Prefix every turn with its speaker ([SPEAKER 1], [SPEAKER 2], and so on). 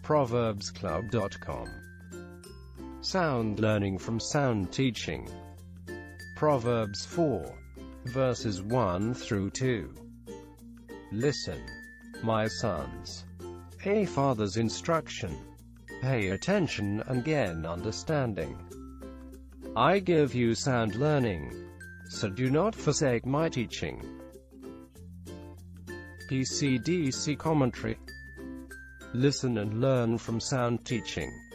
[SPEAKER 1] proverbsclub.com. Sound learning from sound teaching. Proverbs 4, verses 1 through 2. Listen, my sons. A father's instruction. Pay attention and gain understanding. I give you sound learning, so do not forsake my teaching. PCDC commentary. Listen and learn from sound teaching.